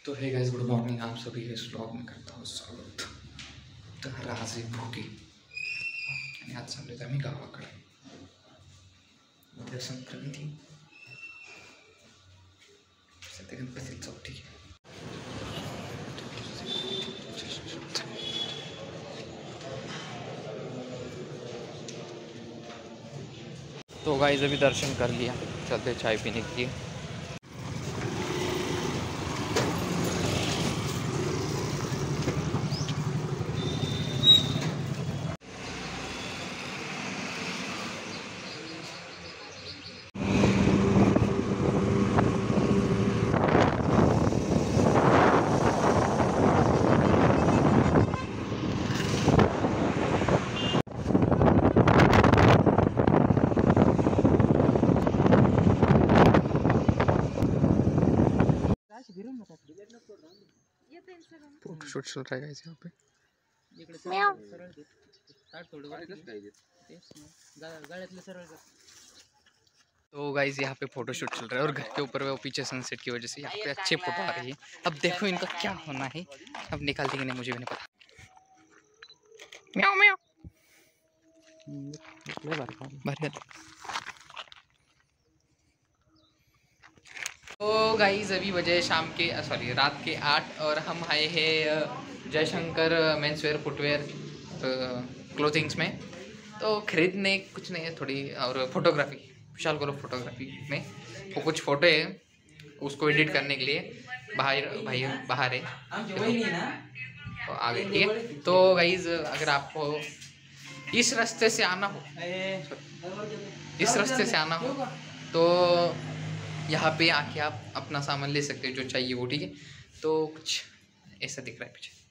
तो hey guys, good morning. आप सभी इस व्लॉग में करता हूँ स्वागत। तो राजे भोगी आणि आज चाललोय आम्ही गावाकडे उद्या संक्रांती, सध्या गणपती चौथी। तो गाइस अभी दर्शन कर लिया, चलते चाय पीने के लिए। फोटोशूट चल रहा है गाइस यहाँ पे। तो गाइस यहाँ पे फोटोशूट चल रहा है और घर के ऊपर वो पीछे सनसेट की वजह से यहाँ पे अच्छे फोटो आ रही है। अब देखो इनका क्या होना है, अब निकाल देंगे नहीं, मुझे भी नहीं पता। म्याऊ म्याऊ। तो गाइस अभी बजे शाम के रात के 8 और हम आए हैं जयशंकर मेंसवेयर फुटवेयर क्लोथिंग्स में। तो खरीदने कुछ नहीं है, थोड़ी और फोटोग्राफी, विशाल करो फोटोग्राफी में वो कुछ फ़ोटो है, उसको एडिट करने के लिए भाई बाहर है तो आ गए। ठीक है, तो गाइस अगर आपको इस रास्ते से आना हो तो यहाँ पे आके आप अपना सामान ले सकते हो जो चाहिए वो। ठीक है, तो कुछ ऐसा दिख रहा है पीछे।